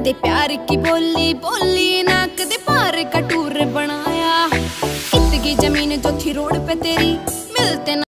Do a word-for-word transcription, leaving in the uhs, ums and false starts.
कदे प्यार की बोली बोली ना, कदे पार का टूर बनाया। कितनी जमीन जो थी रोड पे तेरी मिलते ना